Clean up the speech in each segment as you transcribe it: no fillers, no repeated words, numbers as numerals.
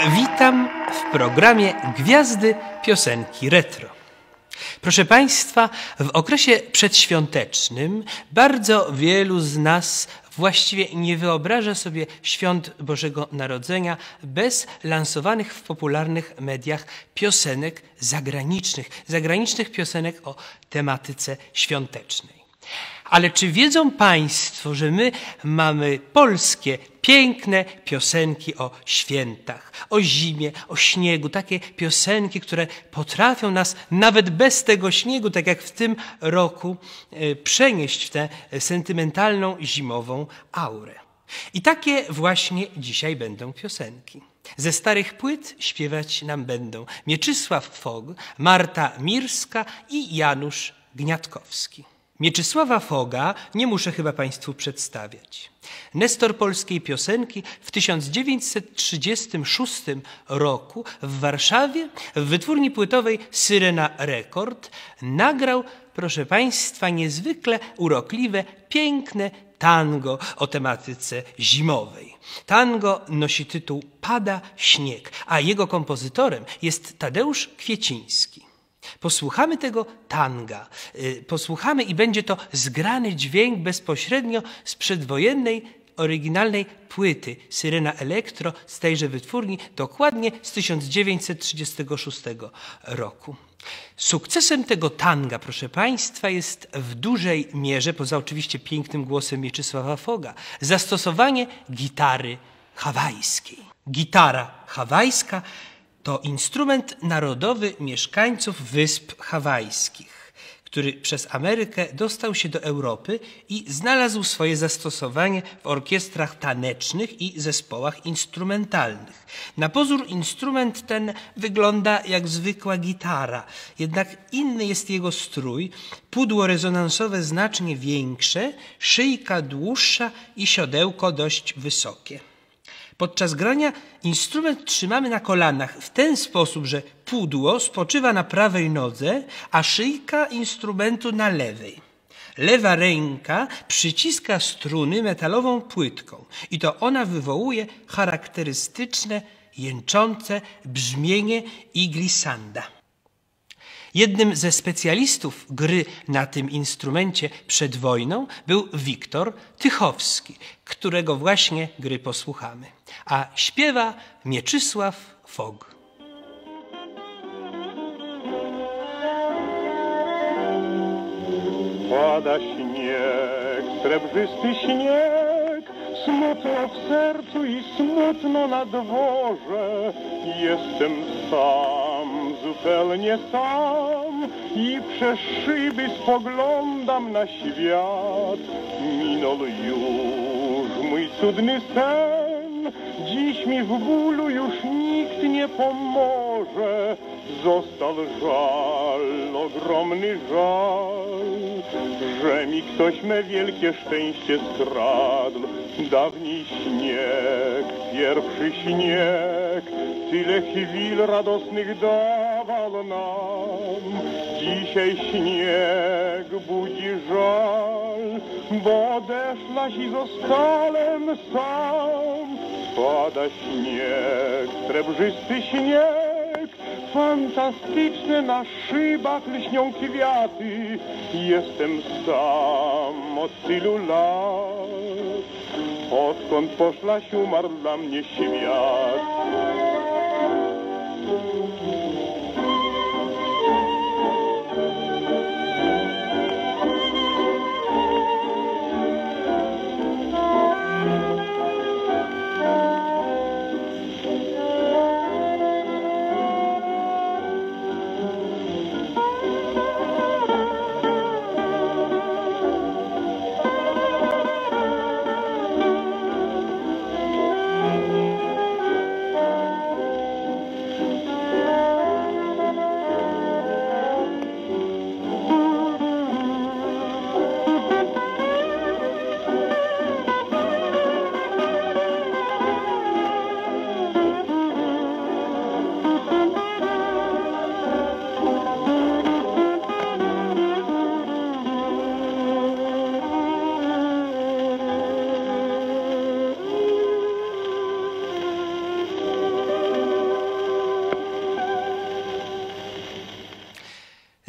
Witam w programie Gwiazdy Piosenki Retro. Proszę Państwa, w okresie przedświątecznym bardzo wielu z nas właściwie nie wyobraża sobie świąt Bożego Narodzenia bez lansowanych w popularnych mediach piosenek zagranicznych piosenek o tematyce świątecznej. Ale czy wiedzą Państwo, że my mamy polskie, piękne piosenki o świętach, o zimie, o śniegu, takie piosenki, które potrafią nas nawet bez tego śniegu, tak jak w tym roku, przenieść w tę sentymentalną, zimową aurę. I takie właśnie dzisiaj będą piosenki. Ze starych płyt śpiewać nam będą Mieczysław Fog, Marta Mirska i Janusz Gniatkowski. Mieczysława Foga nie muszę chyba Państwu przedstawiać. Nestor polskiej piosenki w 1936 roku w Warszawie w wytwórni płytowej Syrena Rekord nagrał, proszę Państwa, niezwykle urokliwe, piękne tango o tematyce zimowej. Tango nosi tytuł Pada śnieg, a jego kompozytorem jest Tadeusz Kwieciński. Posłuchamy tego tanga, posłuchamy i będzie to zgrany dźwięk bezpośrednio z przedwojennej, oryginalnej płyty Syrena Elektro z tejże wytwórni, dokładnie z 1936 roku. Sukcesem tego tanga, proszę Państwa, jest w dużej mierze, poza oczywiście pięknym głosem Mieczysława Foga, zastosowanie gitary hawajskiej. Gitara hawajska to instrument narodowy mieszkańców Wysp Hawajskich, który przez Amerykę dostał się do Europy i znalazł swoje zastosowanie w orkiestrach tanecznych i zespołach instrumentalnych. Na pozór instrument ten wygląda jak zwykła gitara, jednak inny jest jego strój, pudło rezonansowe znacznie większe, szyjka dłuższa i siodełko dość wysokie. Podczas grania instrument trzymamy na kolanach w ten sposób, że pudło spoczywa na prawej nodze, a szyjka instrumentu na lewej. Lewa ręka przyciska struny metalową płytką i to ona wywołuje charakterystyczne, jęczące brzmienie i glissanda. Jednym ze specjalistów gry na tym instrumencie przed wojną był Wiktor Tychowski, którego właśnie gry posłuchamy. A śpiewa Mieczysław Fog. Pada śnieg, srebrzysty śnieg, smutno w sercu i smutno na dworze. Jestem sam, zupełnie sam i przez szyby spoglądam na świat. Minął już mój cudny sen, dziś mi w bólu już nikt nie pomoże. Został żal, ogromny żal, że mi ktoś me wielkie szczęście skradł. Dawniej śnieg, pierwszy śnieg, tyle chwil radosnych dawał nam. Dzisiaj śnieg budzi żal, bo odeszłaś i zostałem sam. Pada śnieg, srebrzysty śnieg, fantastyczne na szybach lśnią kwiaty. Jestem sam od tylu lat, odkąd poszłaś umarł dla mnie świat.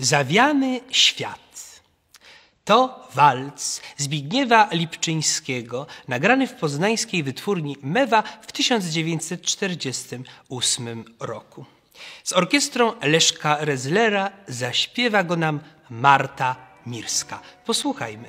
Zawiany świat. To walc Zbigniewa Lipczyńskiego, nagrany w poznańskiej wytwórni Mewa w 1948 roku. Z orkiestrą Leszka Rezlera zaśpiewa go nam Marta Mirska. Posłuchajmy.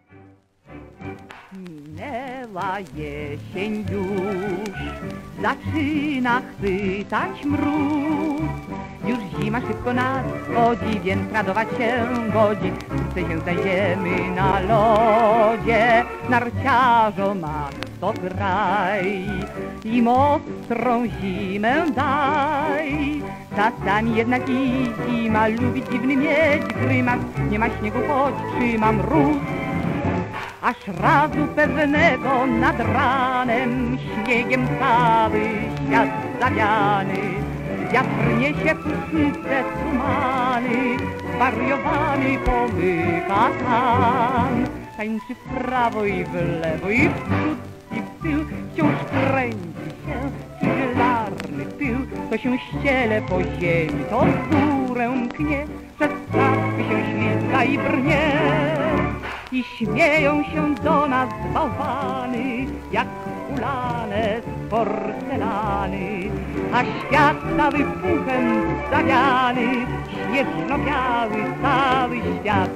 Minęła jesień już, zaczyna chwytać mróz. Już zima szybko nadchodzi, więc radować się godzi. Wkrótce się znajdziemy na lodzie, narciarzom masz to graj. Im ostrą zimę daj. Czasami jednak i zima lubi dziwny mieć grymas. Nie ma śniegu, choć trzyma mróz. Aż razu pewnego nad ranem śniegiem cały świat zawiany. Wiatr niesie puszyste tumany, zwariowany pomyka tam. Tańczy w prawo i w lewo i w przód i w tył, wciąż kręci się figilarny pył. To się ściele po ziemi, to w górę mknie, przez ptaszki się ślizga i brnie. I śmieją się do nas bałwany, jak ulane z porcelany, a świat cały puchem zawiany, śnieżno-biały cały świat.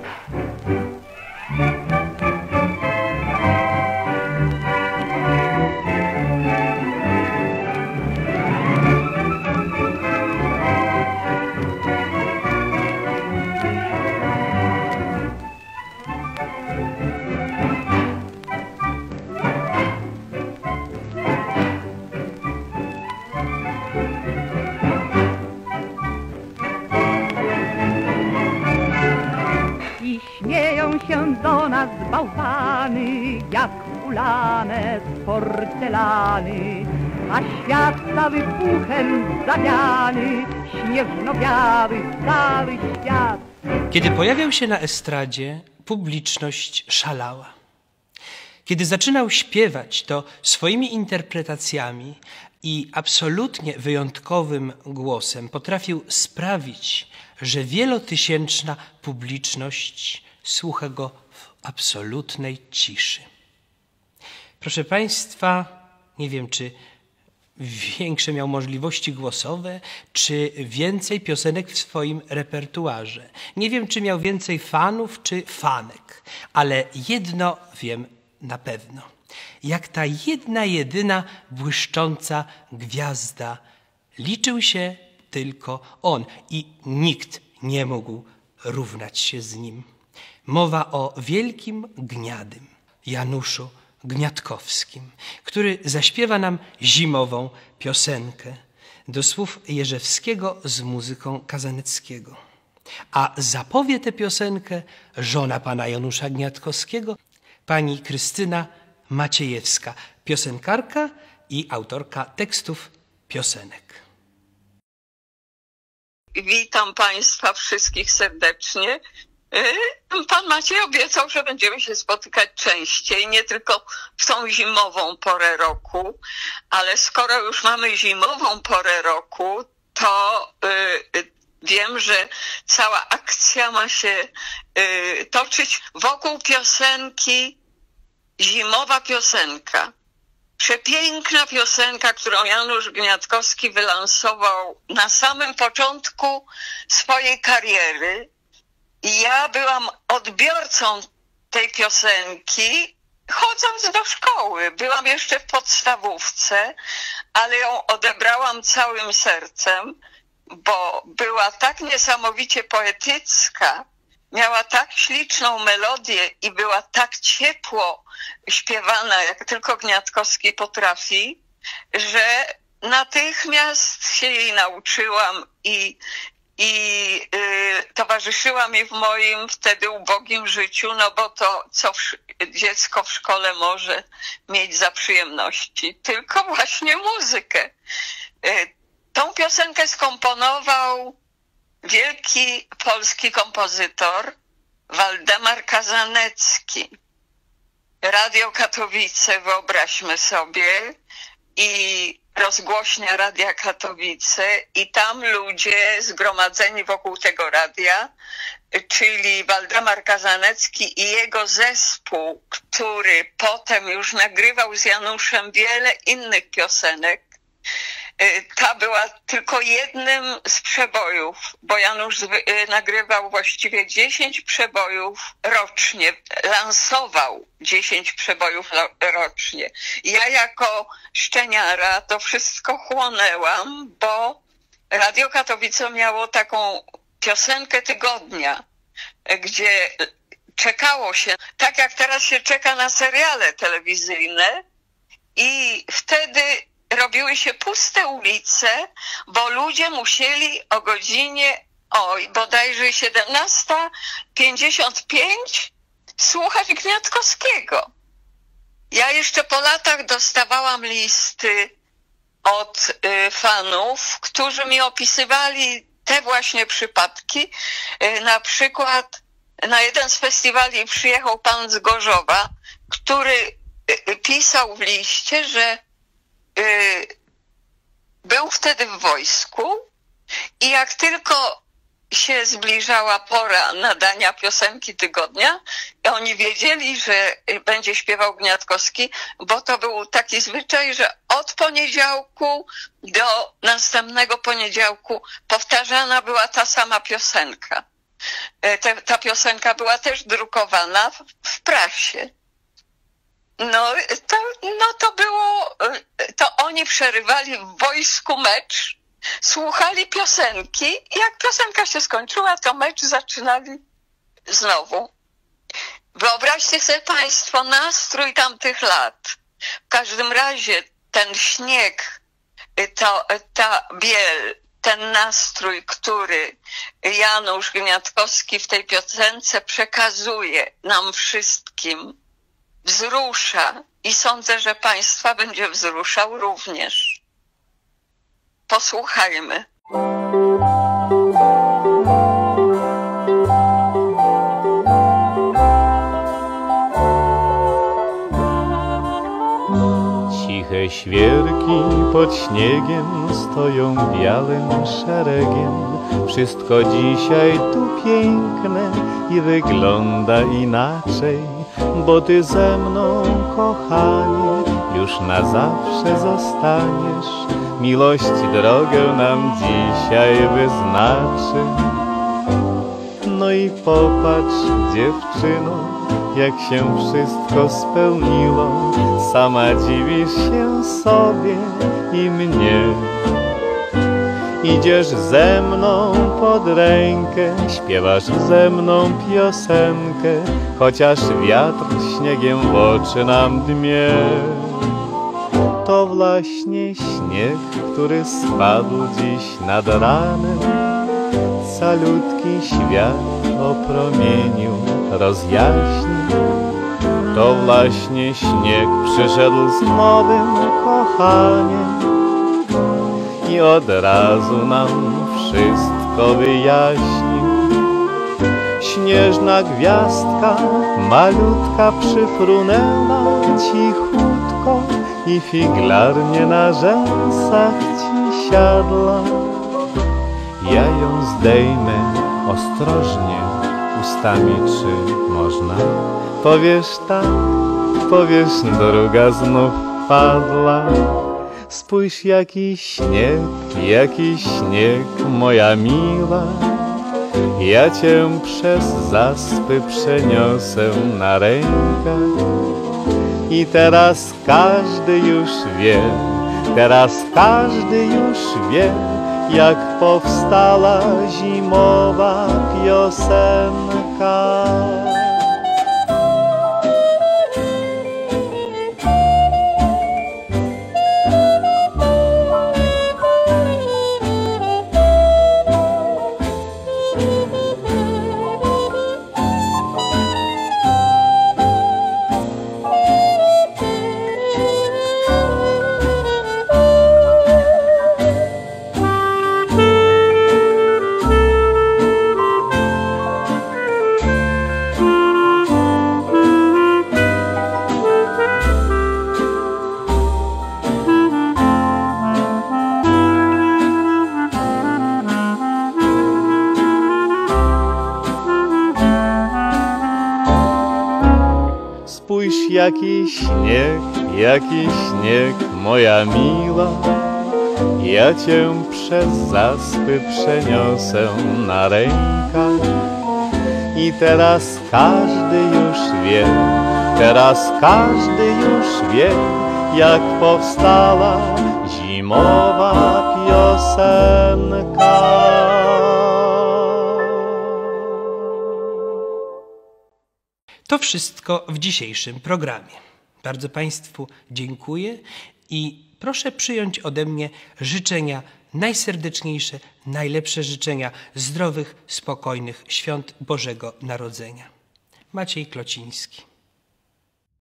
Śmieją się do nas bałwany, jak ulane z porcelany, a świat cały puchem zawiany, śnieżno-biały cały świat. Kiedy pojawiał się na estradzie, publiczność szalała. Kiedy zaczynał śpiewać, to swoimi interpretacjami i absolutnie wyjątkowym głosem potrafił sprawić, że wielotysięczna publiczność słucha go w absolutnej ciszy. Proszę Państwa, nie wiem, czy większe miał możliwości głosowe, czy więcej piosenek w swoim repertuarze. Nie wiem, czy miał więcej fanów, czy fanek, ale jedno wiem na pewno. Jak ta jedna, jedyna błyszcząca gwiazda, liczył się tylko on i nikt nie mógł równać się z nim. Mowa o wielkim Gniadym, Januszu Gniadkowskim, który zaśpiewa nam zimową piosenkę do słów Jerzewskiego z muzyką Kazaneckiego. A zapowie tę piosenkę żona pana Janusza Gniadkowskiego, pani Krystyna Maciejewska, piosenkarka i autorka tekstów piosenek. Witam Państwa wszystkich serdecznie. Pan Maciej obiecał, że będziemy się spotykać częściej, nie tylko w tą zimową porę roku, ale skoro już mamy zimową porę roku, to wiem, że cała akcja ma się toczyć wokół piosenki Zimowa piosenka. Przepiękna piosenka, którą Janusz Gniadkowski wylansował na samym początku swojej kariery. I ja byłam odbiorcą tej piosenki, chodząc do szkoły. Byłam jeszcze w podstawówce, ale ją odebrałam całym sercem, bo była tak niesamowicie poetycka, miała tak śliczną melodię i była tak ciepło śpiewana, jak tylko Gniadkowski potrafi, że natychmiast się jej nauczyłam i towarzyszyła mi w moim wtedy ubogim życiu, no bo to, co dziecko w szkole może mieć za przyjemności, tylko właśnie muzykę. Tą piosenkę skomponował wielki polski kompozytor Waldemar Kazanecki. Radio Katowice, wyobraźmy sobie, i rozgłośnia Radia Katowice i tam ludzie zgromadzeni wokół tego radia, czyli Waldemar Kazanecki i jego zespół, który potem już nagrywał z Januszem wiele innych piosenek. Ta była tylko jednym z przebojów, bo Janusz nagrywał właściwie 10 przebojów rocznie, lansował 10 przebojów rocznie. Ja jako szczeniara to wszystko chłonęłam, bo Radio Katowice miało taką piosenkę tygodnia, gdzie czekało się, tak jak teraz się czeka na seriale telewizyjne, i wtedy robiły się puste ulice, bo ludzie musieli o godzinie, bodajże 17:55 słuchać Gniatkowskiego. Ja jeszcze po latach dostawałam listy od fanów, którzy mi opisywali te właśnie przypadki. Na przykład na jeden z festiwali przyjechał pan z Gorzowa, który pisał w liście, że był wtedy w wojsku i jak tylko się zbliżała pora nadania piosenki tygodnia, oni wiedzieli, że będzie śpiewał Gniatkowski, bo to był taki zwyczaj, że od poniedziałku do następnego poniedziałku powtarzana była ta sama piosenka. Ta piosenka była też drukowana w prasie. To było, to oni przerywali w wojsku mecz, słuchali piosenki i jak piosenka się skończyła, to mecz zaczynali znowu. Wyobraźcie sobie państwo nastrój tamtych lat. W każdym razie ten śnieg, ta biel, ten nastrój, który Janusz Gniatkowski w tej piosence przekazuje nam wszystkim, wzrusza i sądzę, że państwa będzie wzruszał również. Posłuchajmy. Ciche świerki pod śniegiem stoją białym szeregiem. Wszystko dzisiaj tu piękne i wygląda inaczej, bo ty ze mną, kochanie, już na zawsze zostaniesz. Miłość drogę nam dzisiaj wyznaczy. No i popatrz, dziewczyno, jak się wszystko spełniło. Sama dziwisz się sobie i mnie. Idziesz ze mną pod rękę, śpiewasz ze mną piosenkę, chociaż wiatr śniegiem w oczy nam dmie. To właśnie śnieg, który spadł dziś nad ranem, calutki świat o promieniu rozjaśnił. To właśnie śnieg przyszedł z nowym kochaniem i od razu nam wszystko wyjaśnił. Śnieżna gwiazdka malutka przyfrunęła cichutko i figlarnie na rzęsach ci siadła. Ja ją zdejmę ostrożnie ustami, czy można? Powiesz tak, powiesz druga znów padła. Spójrz, jaki śnieg, moja miła. Ja cię przez zaspy przeniosę na rękach. I teraz każdy już wie, jak powstała zimowa piosenka. jaki śnieg, moja miła. Ja cię przez zaspy przeniosę na rękach. I teraz każdy już wie, jak powstała zimowa piosenka. To wszystko w dzisiejszym programie. Bardzo Państwu dziękuję i proszę przyjąć ode mnie życzenia najserdeczniejsze, najlepsze życzenia zdrowych, spokojnych świąt Bożego Narodzenia. Maciej Klociński.